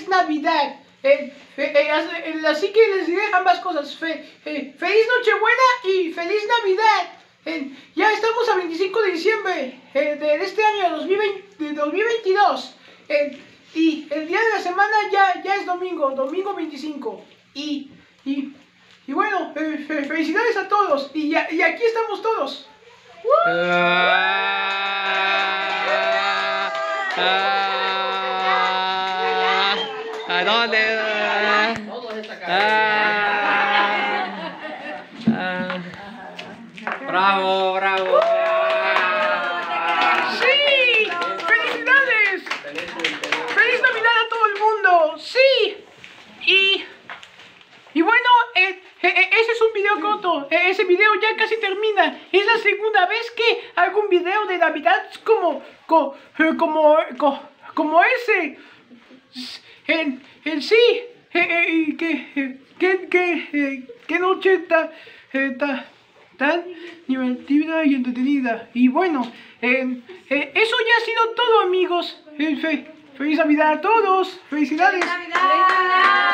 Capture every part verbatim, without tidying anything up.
Navidad. Eh, eh, eh, así que les diré ambas cosas. Fe, eh, feliz Nochebuena y feliz Navidad. Eh, ya estamos a veinticinco de diciembre eh, de este año dos mil veinte, de dos mil veintidós. Eh, y el día de la semana ya, ya es domingo, domingo veinticinco. Y, y, y bueno, eh, fe, felicidades a todos. Y, ya, y aquí estamos todos. Uh. ¿A dónde? Bravo, bravo. Sí, felicidades. Feliz Navidad a todo el mundo. Sí. Y, y bueno, eh, eh, ese es un video corto. Eh, ese video ya casi termina. Es la segunda vez que hago un video de Navidad como, como, como, como, como ese. En, en sí, eh, eh, que, que, que, eh, que noche tan, eh, tan, tan divertida y entretenida. Y bueno, eh, eh, eso ya ha sido todo, amigos. Eh, fe, feliz Navidad a todos. Felicidades. ¡Feliz Navidad!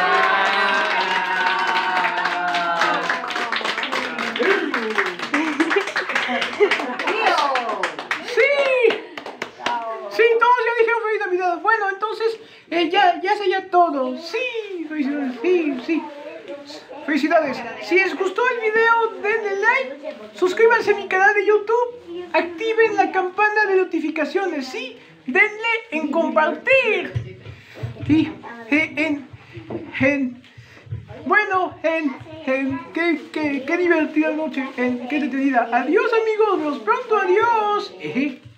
Sí, todos ya dijeron feliz Navidad. Bueno, entonces eh, ya, ya sería todo. Sí, felicidades. Sí, sí. Felicidades. Si les gustó el video, denle like, suscríbanse a mi canal de YouTube, activen la campana de notificaciones, sí, denle en compartir. Sí, eh, en, en, bueno, en, en, qué, qué, qué divertida noche, en, qué entretenida. Adiós, amigos, nos vemos pronto, adiós.